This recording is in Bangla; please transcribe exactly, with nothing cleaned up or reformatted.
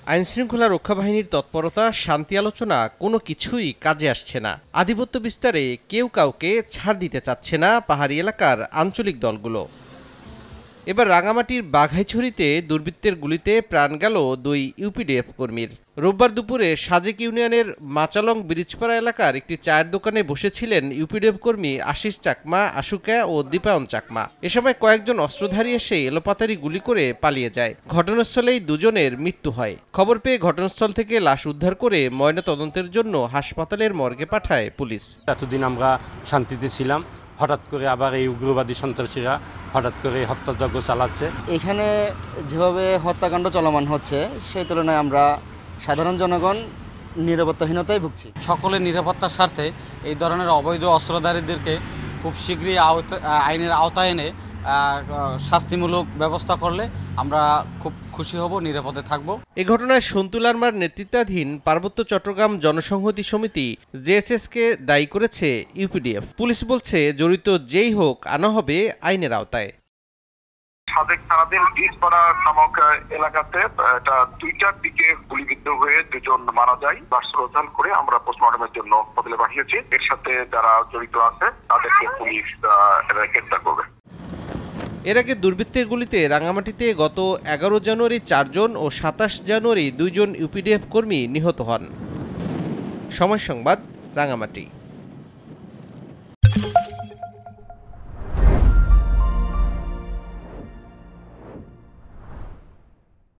আইনশৃঙ্খলা রক্ষা বাহিনীর তৎপরতা, শান্তি আলোচনা কোনো কিছুই কাজে আসছে না। আধিপত্য বিস্তারে কেউ কাউকে ছাড় দিতে চাচ্ছে না পাহাড়ি এলাকার আঞ্চলিক দলগুলো। এবার রাঙামাটির বাঘাইছড়িতে দুর্বৃত্তের গুলিতে প্রাণ গেল দুই ইউপিডিএফ কর্মীর। রোববার দুপুরে সাজেক ইউনিয়নের মাচালং ব্রিজপাড়া এলাকার একটি চায়ের দোকানে বসেছিলেন ইউপিডিএফ কর্মী আশিস চাকমা, আশুকা ও দীপায়ন চাকমা। এ সময় কয়েকজন অস্ত্রধারী এসে এলোপাতাড়ি গুলি করে পালিয়ে যায়। ঘটনাস্থলেই দুজনের মৃত্যু হয়। খবর পেয়ে ঘটনাস্থল থেকে লাশ উদ্ধার করে ময়নাতদন্তের জন্য হাসপাতালের মর্গে পাঠায় পুলিশ। এতদিন আমরা শান্তিতে ছিলাম, হঠাৎ করে আবার এই উগ্রবাদী সন্ত্রাসীরা হঠাৎ করে হত্যাযজ্ঞ চালাচ্ছে। এখানে যেভাবে হত্যাকাণ্ড চলমান হচ্ছে সেই তুলনায় আমরা সাধারণ জনগণ নিরাপত্তাহীনতায় ভুগছি। সকলের নিরাপত্তার স্বার্থে এই ধরনের অবৈধ অস্ত্রধারীদেরকে খুব শীঘ্রই আইনের আওতায় এনে শাস্তিমূলক ব্যবস্থা করলে আমরা খুব খুশি হব, নিরাপদে থাকব। এ ঘটনায় সন্তু লারমার নেতৃত্বাধীন পার্বত্য চট্টগ্রাম জনসংহতি সমিতি জেএসএসকে দায়ী করেছে ইউপিডিএফ। পুলিশ বলছে জড়িত যেই হোক আনা হবে আইনের আওতায়। সাজেক থানাধীন ব্রিজপাড়া নামক এলাকাতে এটা দুইটার দিকে গুলিবিদ্ধ হয়ে দুজন মারা যায়। লাশ উদ্ধার করে আমরা পোস্টমর্টমের জন্য বদলে পাঠিয়েছি। এর সাথে যারা জড়িত আছে তাদেরকে পুলিশ গ্রেফতার করবে। এর আগে দুর্বৃত্তের গুলিতে রাঙামাটিতে গত এগারো জানুয়ারি চারজন ও সাতাশ জানুয়ারি দুইজন ইউপিডিএফ কর্মী নিহত হন। সময় সংবাদ, রাঙামাটি।